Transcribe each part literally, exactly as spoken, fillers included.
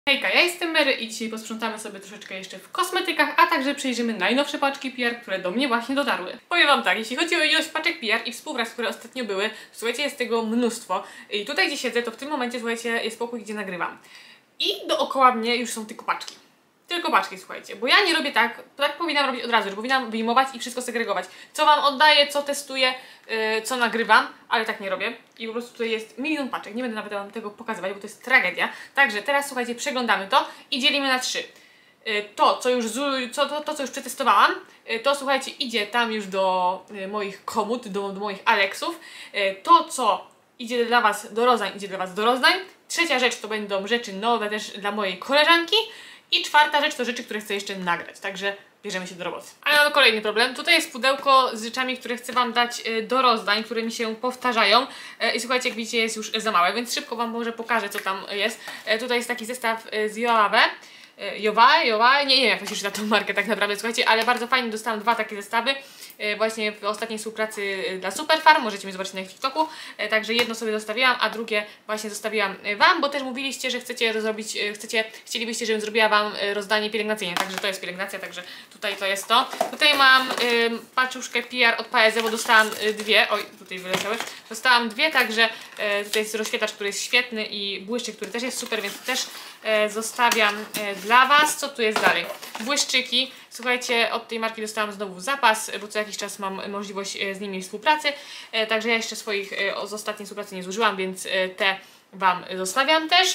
Hejka, ja jestem Mary i dzisiaj posprzątamy sobie troszeczkę jeszcze w kosmetykach, a także przejrzymy najnowsze paczki P R, które do mnie właśnie dotarły. Powiem wam tak, jeśli chodzi o ilość paczek P R i współprac, które ostatnio były, słuchajcie, jest tego mnóstwo. I tutaj, gdzie siedzę, to w tym momencie, słuchajcie, jest pokój, gdzie nagrywam. I dookoła mnie już są tylko paczki. Tylko paczki, słuchajcie, bo ja nie robię tak, tak powinnam robić od razu, że powinnam wyjmować i wszystko segregować. Co wam oddaję, co testuję, yy, co nagrywam, ale tak nie robię. I po prostu tutaj jest milion paczek, nie będę nawet wam tego pokazywać, bo to jest tragedia. Także teraz, słuchajcie, przeglądamy to i dzielimy na trzy. Yy, to, co już, co, to, to, co już przetestowałam, yy, to, słuchajcie, idzie tam już do yy, moich komód, do, do moich Alexów. Yy, to, co idzie dla was do rozań, idzie dla was do rozań. Trzecia rzecz to będą rzeczy nowe też dla mojej koleżanki. I czwarta rzecz to rzeczy, które chcę jeszcze nagrać, także bierzemy się do roboty. Ale mam kolejny problem. Tutaj jest pudełko z rzeczami, które chcę wam dać do rozdań, które mi się powtarzają. I słuchajcie, jak widzicie, jest już za małe, więc szybko wam może pokażę, co tam jest. Tutaj jest taki zestaw z Joawe. Jowa, Jowa, nie, nie wiem jak to się czyta tą markę tak naprawdę, słuchajcie, ale bardzo fajnie dostałam dwa takie zestawy właśnie w ostatniej współpracy dla Superfarm, możecie mnie zobaczyć na TikToku, także jedno sobie zostawiłam, a drugie właśnie zostawiłam wam, bo też mówiliście, że chcecie zrobić, chcecie, chcielibyście, żebym zrobiła wam rozdanie pielęgnacyjne, także to jest pielęgnacja, także tutaj to jest to. Tutaj mam y, paczuszkę P R od Paese, bo dostałam dwie, oj, tutaj wyleciały, dostałam dwie, także y, tutaj jest rozświetlacz, który jest świetny i błyszczyk, który też jest super, więc też y, zostawiam y, dla was. Co tu jest dalej? Błyszczyki. Słuchajcie, od tej marki dostałam znowu zapas, bo co jakiś czas mam możliwość z nimi współpracy, także ja jeszcze swoich z ostatniej współpracy nie zużyłam, więc te wam zostawiam też.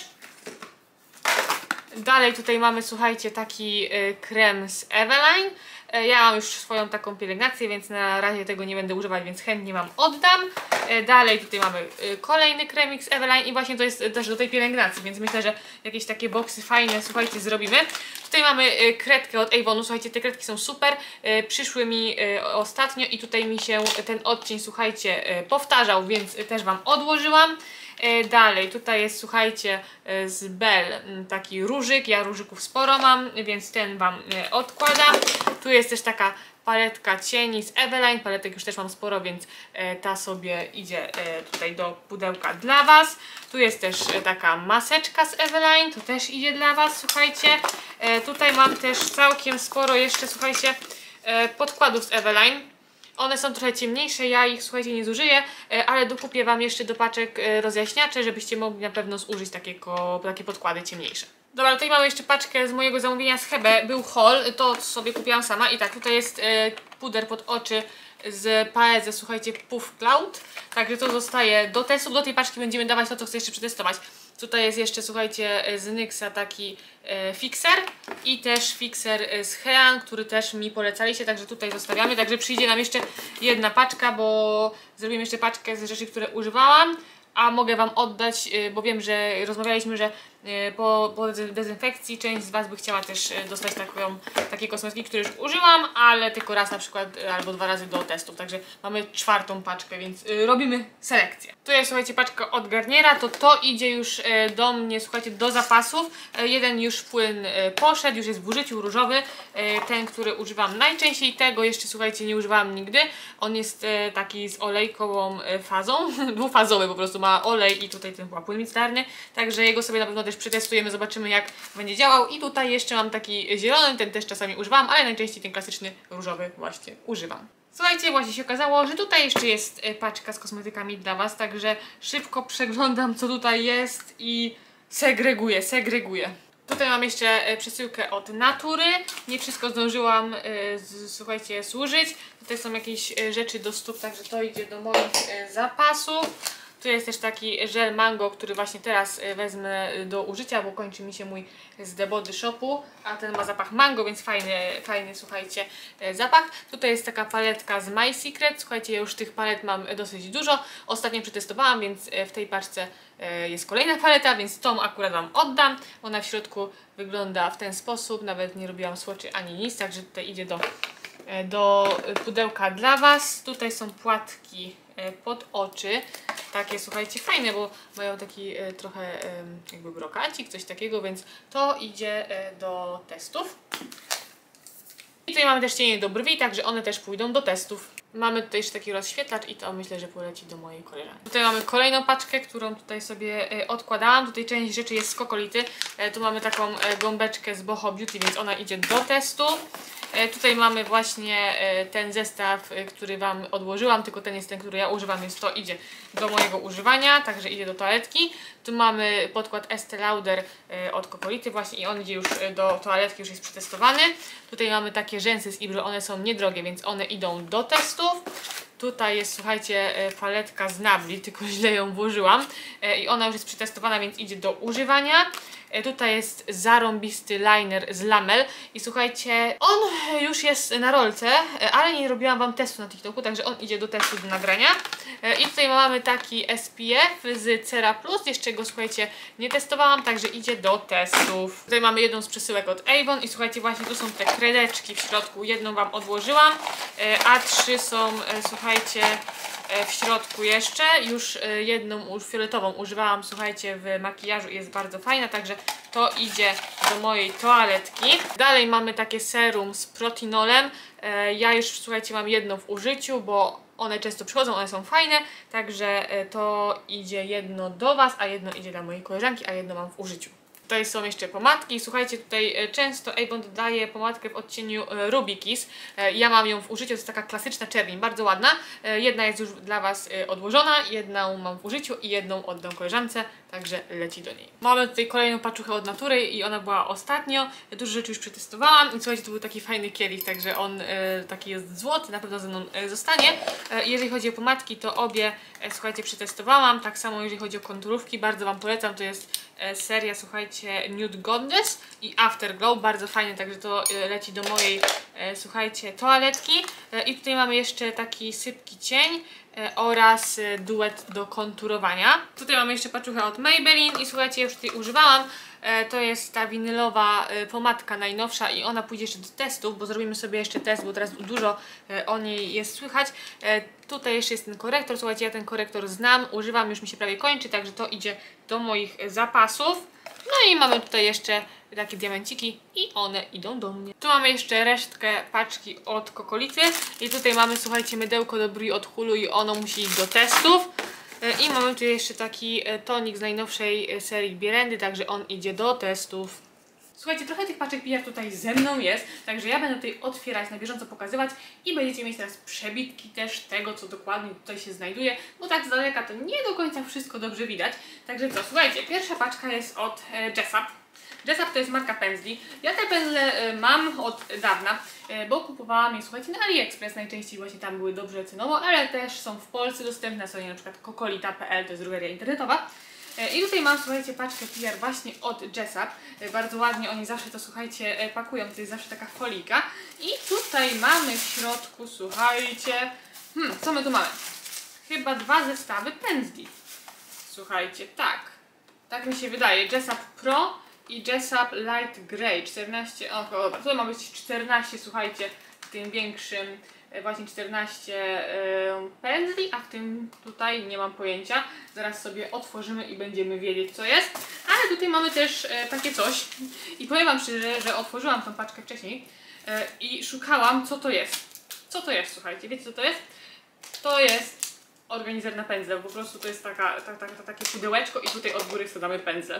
Dalej tutaj mamy, słuchajcie, taki krem z Eveline. Ja mam już swoją taką pielęgnację, więc na razie tego nie będę używać, więc chętnie wam oddam. Dalej tutaj mamy kolejny kremik z Eveline i właśnie to jest też do tej pielęgnacji, więc myślę, że jakieś takie boksy fajne, słuchajcie, zrobimy. Tutaj mamy kredkę od Avonu, słuchajcie, te kredki są super, przyszły mi ostatnio i tutaj mi się ten odcień, słuchajcie, powtarzał, więc też wam odłożyłam. Dalej, tutaj jest, słuchajcie, z Belle taki różyk, ja różyków sporo mam, więc ten wam odkładam. Tu jest też taka paletka cieni z Eveline, paletek już też mam sporo, więc ta sobie idzie tutaj do pudełka dla was. Tu jest też taka maseczka z Eveline, to też idzie dla was, słuchajcie. Tutaj mam też całkiem sporo jeszcze, słuchajcie, podkładów z Eveline. One są trochę ciemniejsze, ja ich, słuchajcie, nie zużyję, ale dokupię wam jeszcze do paczek rozjaśniacze, żebyście mogli na pewno zużyć takiego, takie podkłady ciemniejsze. Dobra, tutaj mamy jeszcze paczkę z mojego zamówienia z Hebe, był haul, to sobie kupiłam sama i tak, tutaj jest e, puder pod oczy z Paese, słuchajcie, Puff Cloud, także to zostaje do testu, do tej paczki będziemy dawać to, co chcę jeszcze przetestować. Tutaj jest jeszcze, słuchajcie, z Nyxa taki e, fixer i też fixer z Hean, który też mi polecaliście, także tutaj zostawiamy, także przyjdzie nam jeszcze jedna paczka, bo zrobimy jeszcze paczkę z rzeczy, które używałam, a mogę wam oddać, bo wiem, że rozmawialiśmy, że po, po dezynfekcji część z was by chciała też dostać taką, takie kosmetyki, które już użyłam, ale tylko raz na przykład albo dwa razy do testów, także mamy czwartą paczkę, więc robimy selekcję. Tu jest, słuchajcie, paczka od Garniera, to to idzie już do mnie, słuchajcie, do zapasów. Jeden już płyn poszedł, już jest w użyciu, różowy, ten, który używam najczęściej, tego jeszcze, słuchajcie, nie używałam nigdy. On jest taki z olejkową fazą, dwufazowy po prostu, ma olej i tutaj ten płyn micelarny, także jego sobie na pewno też przetestujemy, zobaczymy jak będzie działał. I tutaj jeszcze mam taki zielony, ten też czasami używam, ale najczęściej ten klasyczny różowy właśnie używam. Słuchajcie, właśnie się okazało, że tutaj jeszcze jest paczka z kosmetykami dla was, także szybko przeglądam, co tutaj jest i segreguję, segreguję. Tutaj mam jeszcze przesyłkę od Natury, nie wszystko zdążyłam, z, słuchajcie, służyć. Tutaj są jakieś rzeczy do stóp, także to idzie do moich zapasów. Tu jest też taki żel mango, który właśnie teraz wezmę do użycia, bo kończy mi się mój z The Body Shopu, a ten ma zapach mango, więc fajny, fajny, słuchajcie, zapach. Tutaj jest taka paletka z My Secret, słuchajcie, ja już tych palet mam dosyć dużo, ostatnio przetestowałam, więc w tej paczce jest kolejna paleta, więc tą akurat wam oddam. Ona w środku wygląda w ten sposób, nawet nie robiłam swatchy ani nic, także tutaj idzie do, do pudełka dla was. Tutaj są płatki pod oczy, takie, słuchajcie, fajne, bo mają taki e, trochę e, jakby brokacik, coś takiego, więc to idzie e, do testów. I tutaj mamy też cienie do brwi, także one też pójdą do testów. Mamy tutaj jeszcze taki rozświetlacz i to myślę, że poleci do mojej koleżanki. Tutaj mamy kolejną paczkę, którą tutaj sobie e, odkładałam. Tutaj część rzeczy jest z Kokolity. E, tu mamy taką e, gąbeczkę z Boho Beauty, więc ona idzie do testu. E, tutaj mamy właśnie e, ten zestaw, e, który Wam odłożyłam, tylko ten jest ten, który ja używam, więc to idzie do mojego używania, także idzie do toaletki. Tu mamy podkład Estée Lauder e, od Kokolity właśnie i on idzie już do toaletki, już jest przetestowany. Tutaj mamy takie rzęsy z Ibry, one są niedrogie, więc one idą do testów. Tutaj jest, słuchajcie, paletka z Nabli, tylko źle ją włożyłam i ona już jest przetestowana, więc idzie do używania. Tutaj jest zarąbisty liner z Lamel i słuchajcie, on już jest na rolce, ale nie robiłam Wam testu na TikToku, także on idzie do testu do nagrania. I tutaj mamy taki S P F z Cera Plus, jeszcze go, słuchajcie, nie testowałam, także idzie do testów. Tutaj mamy jedną z przesyłek od Avon i słuchajcie, właśnie tu są te kredeczki w środku, jedną Wam odłożyłam, a trzy są, słuchajcie, w środku jeszcze. Już jedną już fioletową używałam, słuchajcie, w makijażu i jest bardzo fajna, także to idzie do mojej toaletki. Dalej mamy takie serum z protinolem. Ja już, słuchajcie, mam jedną w użyciu, bo one często przychodzą, one są fajne, także to idzie jedno do Was, a jedno idzie dla mojej koleżanki, a jedno mam w użyciu. Tutaj są jeszcze pomadki. Słuchajcie, tutaj często Avon dodaje pomadkę w odcieniu Ruby Kiss. Ja mam ją w użyciu, to jest taka klasyczna czerwień, bardzo ładna. Jedna jest już dla Was odłożona, jedną mam w użyciu i jedną oddam koleżance, także leci do niej. Mamy tutaj kolejną paczuchę od Natury i ona była ostatnio. Dużo rzeczy już przetestowałam i słuchajcie, to był taki fajny kielich, także on taki jest złoty, na pewno ze mną zostanie. Jeżeli chodzi o pomadki, to obie, słuchajcie, przetestowałam. Tak samo jeżeli chodzi o konturówki, bardzo Wam polecam, to jest seria, słuchajcie, Nude Goddess i Afterglow, bardzo fajnie, także to leci do mojej, słuchajcie, toaletki. I tutaj mamy jeszcze taki sypki cień oraz duet do konturowania. Tutaj mamy jeszcze paczuchę od Maybelline i słuchajcie, już tutaj używałam. To jest ta winylowa pomadka najnowsza i ona pójdzie jeszcze do testów, bo zrobimy sobie jeszcze test, bo teraz dużo o niej jest słychać. Tutaj jeszcze jest ten korektor, słuchajcie, ja ten korektor znam, używam, już mi się prawie kończy, także to idzie do moich zapasów. No i mamy tutaj jeszcze takie diamenciki i one idą do mnie. Tu mamy jeszcze resztkę paczki od Kokolity i tutaj mamy, słuchajcie, mydełko do brwi od Hulu i ono musi iść do testów. I mamy tu jeszcze taki tonik z najnowszej serii Bierendy, także on idzie do testów. Słuchajcie, trochę tych paczek P R tutaj ze mną jest, także ja będę tutaj otwierać, na bieżąco pokazywać i będziecie mieć teraz przebitki też tego, co dokładnie tutaj się znajduje, bo tak z daleka to nie do końca wszystko dobrze widać. Także co, słuchajcie, pierwsza paczka jest od e, Jessup. Jessup to jest marka pędzli. Ja te pędzle e, mam od dawna, e, bo kupowałam je, słuchajcie, na AliExpress, najczęściej właśnie tam były dobrze cenowo, ale też są w Polsce dostępne na stronie na przykład kokolita kropka p l, to jest drogeria internetowa. I tutaj mam, słuchajcie, paczkę P R właśnie od Jessup. Bardzo ładnie oni zawsze to, słuchajcie, pakują. To jest zawsze taka folika. I tutaj mamy w środku, słuchajcie, hmm, co my tu mamy? Chyba dwa zestawy pędzli. Słuchajcie, tak. Tak mi się wydaje. Jessup Pro i Jessup Light Grey. czternaście, o dobra, tutaj ma być czternaście, słuchajcie, w tym większym właśnie czternaście yy, pędzli, a w tym tutaj nie mam pojęcia. Zaraz sobie otworzymy i będziemy wiedzieć, co jest. Ale tutaj mamy też yy, takie coś. I powiem Wam szczerze, że otworzyłam tą paczkę wcześniej yy, i szukałam, co to jest. Co to jest, słuchajcie, wiecie co to jest? To jest organizer na pędzle, po prostu to jest taka, ta, ta, ta, takie pudełeczko i tutaj od góry wsadzamy pędzle.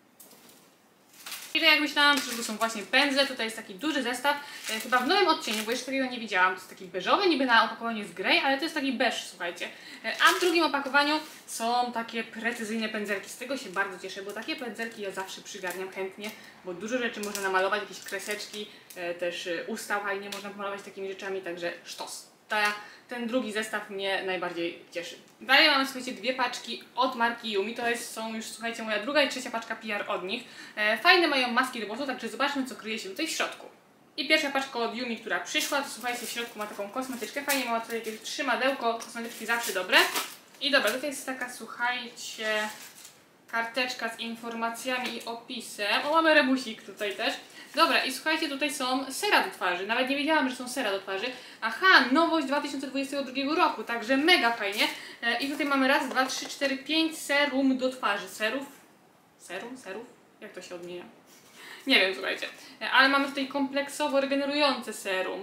I że jak myślałam, że to są właśnie pędzle, tutaj jest taki duży zestaw, e, chyba w nowym odcieniu, bo jeszcze takiego nie widziałam, to jest taki beżowy, niby na opakowaniu jest grey, ale to jest taki beż, słuchajcie. E, a w drugim opakowaniu są takie precyzyjne pędzelki, z tego się bardzo cieszę, bo takie pędzelki ja zawsze przygarniam chętnie, bo dużo rzeczy można namalować, jakieś kreseczki, e, też e, usta fajnie można pomalować takimi rzeczami, także sztos. Ta, ten drugi zestaw mnie najbardziej cieszy. Dalej mamy, słuchajcie, dwie paczki od marki Yumi. To jest, są już, słuchajcie, moja druga i trzecia paczka P R od nich. E, fajne mają maski do włosów, także zobaczmy, co kryje się tutaj w środku. I pierwsza paczka od Yumi, która przyszła, to słuchajcie, w środku ma taką kosmetyczkę. Fajnie ma tutaj jakieś trzymadełko, kosmetyczki zawsze dobre. I dobra, tutaj jest taka, słuchajcie, karteczka z informacjami i opisem. O, mamy rebusik tutaj też. Dobra, i słuchajcie, tutaj są sera do twarzy. Nawet nie wiedziałam, że są sera do twarzy. Aha, nowość dwa tysiące dwudziestego drugiego roku, także mega fajnie. E, I tutaj mamy raz, dwa, trzy, cztery, pięć serum do twarzy. Serów? Serum? Serów? Jak to się odmienia? Nie wiem, słuchajcie. E, ale mamy tutaj kompleksowo regenerujące serum.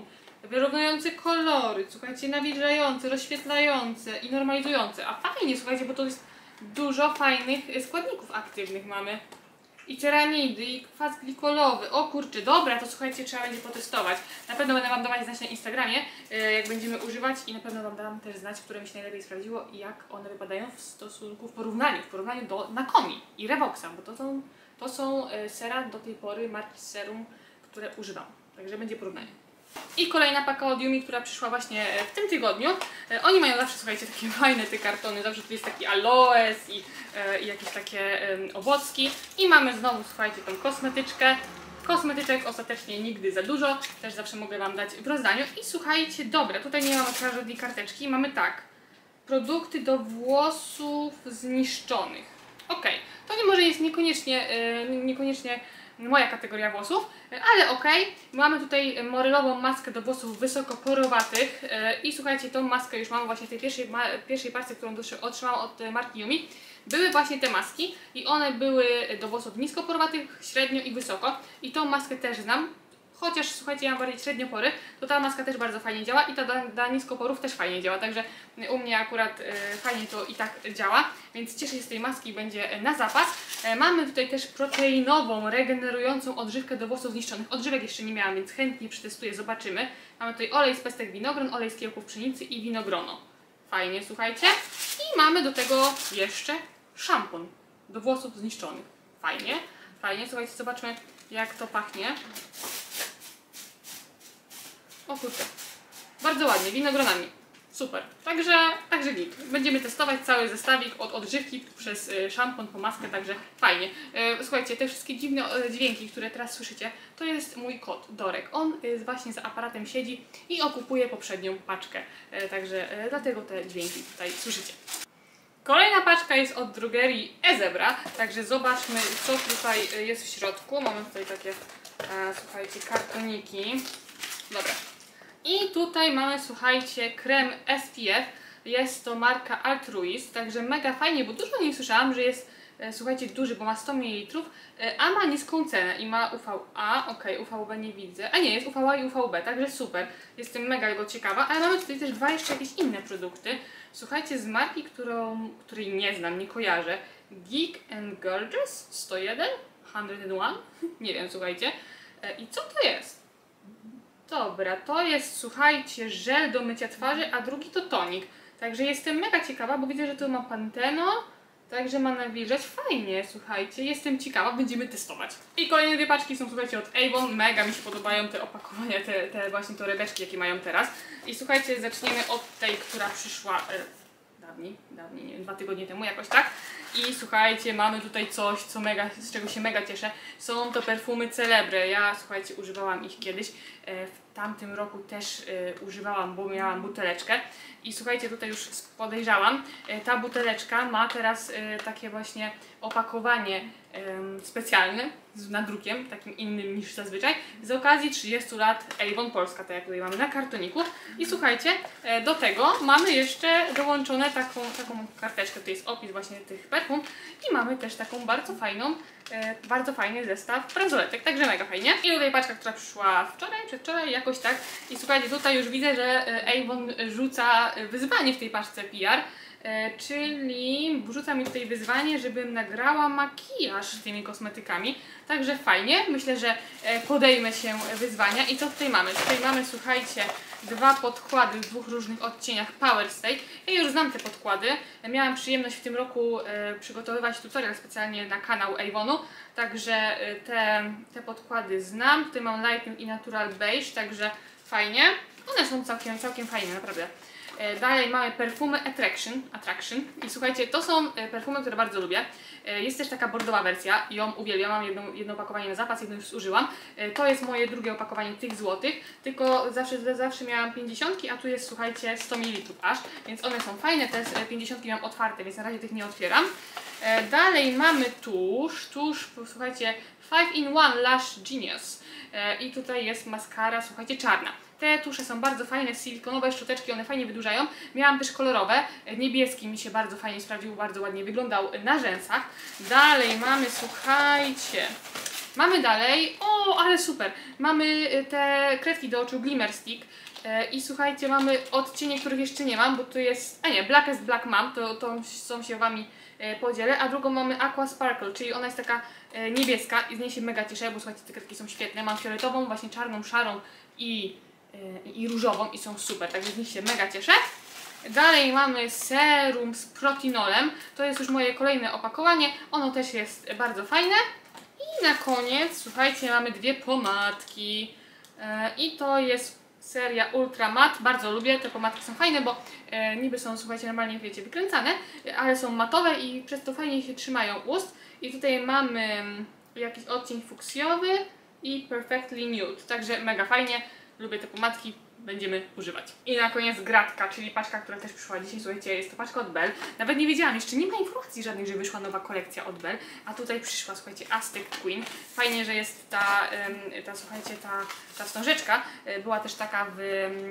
wyrównujące kolory, słuchajcie, nawilżające, rozświetlające i normalizujące. A fajnie, słuchajcie, bo to jest dużo fajnych składników aktywnych mamy. I ceramidy, i kwas glikolowy. O kurczę, dobra, to słuchajcie, trzeba będzie potestować. Na pewno będę Wam dawać znać na Instagramie, jak będziemy używać i na pewno Wam dam też znać, które mi się najlepiej sprawdziło i jak one wypadają w stosunku, w porównaniu, w porównaniu do Nakomi i Revoxa, bo to są, to są sera do tej pory marki Serum, które używam. Także będzie porównanie. I kolejna paka od Yumi, która przyszła właśnie w tym tygodniu. Oni mają zawsze, słuchajcie, takie fajne te kartony, zawsze tu jest taki aloes i, i jakieś takie um, owocki. I mamy znowu, słuchajcie, tą kosmetyczkę. Kosmetyczek ostatecznie nigdy za dużo, też zawsze mogę Wam dać w rozdaniu. I słuchajcie, dobra, tutaj nie mamy chyba żadnej karteczki, mamy tak, produkty do włosów zniszczonych. Ok, to nie może jest niekoniecznie, yy, niekoniecznie moja kategoria włosów, ale okej, okay. Mamy tutaj morelową maskę do włosów wysoko porowatych i słuchajcie, tą maskę już mam właśnie w tej pierwszej, pierwszej parce, którą otrzymałam od marki Yumi. Były właśnie te maski i one były do włosów nisko porowatych, średnio i wysoko i tą maskę też znam. Chociaż słuchajcie, ja mam bardziej średniopory, to ta maska też bardzo fajnie działa i ta dla, dla niskoporów też fajnie działa, także u mnie akurat y, fajnie to i tak działa, więc cieszę się z tej maski i będzie na zapas. E, mamy tutaj też proteinową, regenerującą odżywkę do włosów zniszczonych. Odżywek jeszcze nie miałam, więc chętnie przetestuję, zobaczymy. Mamy tutaj olej z pestek winogron, olej z kiełków pszenicy i winogrono. Fajnie, słuchajcie. I mamy do tego jeszcze szampon do włosów zniszczonych. Fajnie, fajnie, słuchajcie, zobaczmy jak to pachnie. O kurczę, bardzo ładnie, winogronami. Super. Także, także git. Będziemy testować cały zestawik od odżywki przez y, szampon po maskę, także fajnie. Y, słuchajcie, te wszystkie dziwne y, dźwięki, które teraz słyszycie, to jest mój kot Dorek. On y, właśnie za aparatem siedzi i okupuje poprzednią paczkę. Y, także y, dlatego te dźwięki tutaj słyszycie. Kolejna paczka jest od drogerii eZebra, także zobaczmy, co tutaj jest w środku. Mamy tutaj takie, e, słuchajcie, kartoniki. Dobra. I tutaj mamy, słuchajcie, krem S P F. Jest to marka Altruist, także mega fajnie, bo dużo nie słyszałam, że jest, e, słuchajcie, duży, bo ma sto mililitrów, e, a ma niską cenę i ma U V A, ok, U V B nie widzę, a nie, jest U V A i U V B, także super. Jestem mega go ciekawa, ale mamy tutaj też dwa jeszcze jakieś inne produkty. Słuchajcie, z marki, którą, której nie znam, nie kojarzę. Geek and Gorgeous sto jeden? sto jeden? Nie wiem, słuchajcie. E, I co to jest? Dobra, to jest, słuchajcie, żel do mycia twarzy, a drugi to tonik. Także jestem mega ciekawa, bo widzę, że tu ma Panteno, także ma nawilżać. Fajnie, słuchajcie, jestem ciekawa, będziemy testować. I kolejne dwie paczki są, słuchajcie, od Avon. Mega mi się podobają te opakowania, te, te właśnie torebeczki, jakie mają teraz. I słuchajcie, zaczniemy od tej, która przyszła e, dawniej, dawniej, nie wiem, dwa tygodnie temu, jakoś tak. I słuchajcie, mamy tutaj coś, co mega, z czego się mega cieszę. Są to perfumy Celebre. Ja, słuchajcie, używałam ich kiedyś. E, w tamtym roku też e, używałam, bo miałam buteleczkę. I słuchajcie, tutaj już podejrzałam. E, ta buteleczka ma teraz e, takie właśnie opakowanie e, specjalne, z nadrukiem, takim innym niż zazwyczaj. Z okazji trzydziestu lat Avon Polska, tak jak tutaj mamy na kartoniku. I słuchajcie, e, do tego mamy jeszcze dołączone taką, taką karteczkę. To jest opis właśnie tych perfum. I mamy też taką bardzo fajną, e, bardzo fajny zestaw bransoletek, także mega fajnie. I tutaj paczka, która przyszła wczoraj, przedwczoraj, jakoś tak. I słuchajcie, tutaj już widzę, że Avon rzuca wyzwanie w tej paczce P R. E, czyli wrzuca mi tutaj wyzwanie, żebym nagrała makijaż z tymi kosmetykami. Także fajnie, myślę, że e, podejmę się wyzwania. I co tutaj mamy? Tutaj mamy, słuchajcie, dwa podkłady w dwóch różnych odcieniach Power Stay. Ja już znam te podkłady. Miałam przyjemność w tym roku e, przygotowywać tutorial specjalnie na kanał Avonu. Także e, te, te podkłady znam. Tutaj mam Lighting i Natural Beige, także fajnie. One są całkiem, całkiem fajne, naprawdę. Dalej mamy perfumy Attraction, Attraction i słuchajcie, to są perfumy, które bardzo lubię. Jest też taka bordowa wersja, ją uwielbiam, mam jedno, jedno opakowanie na zapas, jedno już zużyłam. To jest moje drugie opakowanie tych złotych, tylko zawsze, zawsze miałam pięćdziesiątki, a tu jest, słuchajcie, sto mililitrów aż, więc one są fajne, te pięćdziesiątki mam otwarte, więc na razie tych nie otwieram. Dalej mamy tusz, tusz, słuchajcie, five in one Lash Genius i tutaj jest maskara, słuchajcie, czarna. Te tusze są bardzo fajne, silikonowe szczoteczki, one fajnie wydłużają. Miałam też kolorowe, niebieski mi się bardzo fajnie sprawdził, bardzo ładnie wyglądał na rzęsach. Dalej mamy, słuchajcie, mamy dalej, o, ale super, mamy te kredki do oczu Glimmer Stick. I słuchajcie, mamy odcienie, których jeszcze nie mam, bo tu jest, a nie, Blackest Black mam, to, to są się wami podzielę, a drugą mamy Aqua Sparkle, czyli ona jest taka niebieska i z niej się mega cieszę, bo słuchajcie, te kredki są świetne. Mam fioletową, właśnie czarną, szarą i, i różową i są super, także z nich się mega cieszę. Dalej mamy serum z protinolem, to jest już moje kolejne opakowanie, ono też jest bardzo fajne. I na koniec, słuchajcie, mamy dwie pomadki i to jest seria Ultra Matte, bardzo lubię, te pomadki są fajne, bo e, niby są, słuchajcie, normalnie, wiecie, wykręcane, ale są matowe i przez to fajnie się trzymają ust. I tutaj mamy jakiś odcień fuksjowy i Perfectly Nude, także mega fajnie, lubię te pomadki, będziemy używać. I na koniec gratka, czyli paczka, która też przyszła dzisiaj, słuchajcie, jest to paczka od Bell. Nawet nie wiedziałam, jeszcze nie ma informacji żadnych, że wyszła nowa kolekcja od Bell, a tutaj przyszła, słuchajcie, Aztec Queen. Fajnie, że jest ta, ta słuchajcie, ta, ta wstążeczka. Była też taka w,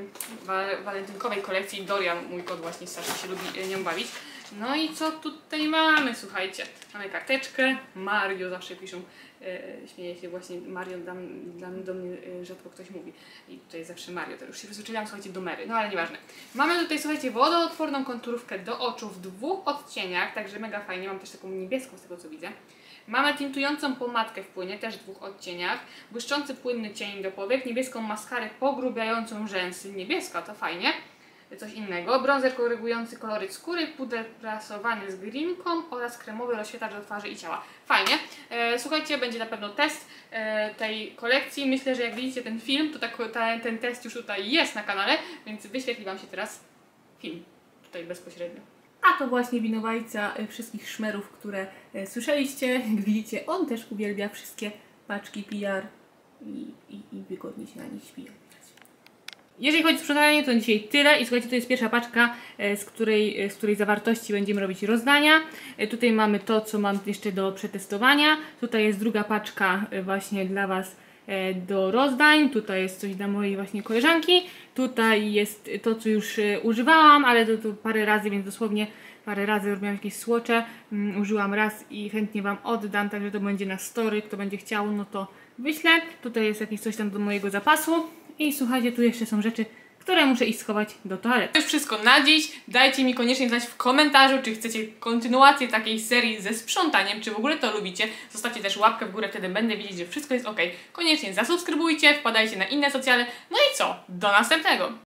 w walentynkowej kolekcji. Dorian, mój kot, właśnie strasznie się lubi nią bawić. No i co tutaj mamy, słuchajcie? Mamy karteczkę, Mario, zawsze piszą, e, śmieję się właśnie, Mario dla, dla, do mnie e, rzadko ktoś mówi. I tutaj zawsze Mario, to już się przyzwyczaiłam, słuchajcie, do Mary, no ale nieważne. Mamy tutaj, słuchajcie, wodoodporną konturówkę do oczu w dwóch odcieniach, także mega fajnie, mam też taką niebieską z tego co widzę. Mamy tintującą pomadkę w płynie, też w dwóch odcieniach, błyszczący płynny cień do powiek, niebieską maskarę pogrubiającą rzęsy, niebieska, to fajnie. Coś innego, bronzer korygujący koloryt skóry, puder prasowany z grinką oraz kremowy rozświetlacz do twarzy i ciała. Fajnie. E, słuchajcie, będzie na pewno test e, tej kolekcji. Myślę, że jak widzicie ten film, to tak, ta, ten test już tutaj jest na kanale, więc wyświetli Wam się teraz film, tutaj bezpośrednio. A to właśnie winowajca wszystkich szmerów, które e, słyszeliście. Jak widzicie, on też uwielbia wszystkie paczki P R i, i, i wygodnie się na nich śpi. Jeżeli chodzi o sprzątanie, to dzisiaj tyle i słuchajcie, to jest pierwsza paczka, z której, z której zawartości będziemy robić rozdania. Tutaj mamy to, co mam jeszcze do przetestowania. Tutaj jest druga paczka właśnie dla Was do rozdań. Tutaj jest coś dla mojej właśnie koleżanki. Tutaj jest to, co już używałam, ale to, to parę razy, więc dosłownie parę razy robiłam jakieś słocze. Um, użyłam raz i chętnie Wam oddam, także to będzie na story. Kto będzie chciał, no to wyślę. Tutaj jest jakieś coś tam do mojego zapasu. I słuchajcie, tu jeszcze są rzeczy, które muszę iść schować do toalety. To już wszystko na dziś. Dajcie mi koniecznie znać w komentarzu, czy chcecie kontynuację takiej serii ze sprzątaniem, czy w ogóle to lubicie. Zostawcie też łapkę w górę, wtedy będę wiedzieć, że wszystko jest ok. Koniecznie zasubskrybujcie, wpadajcie na inne socjale. No i co? Do następnego!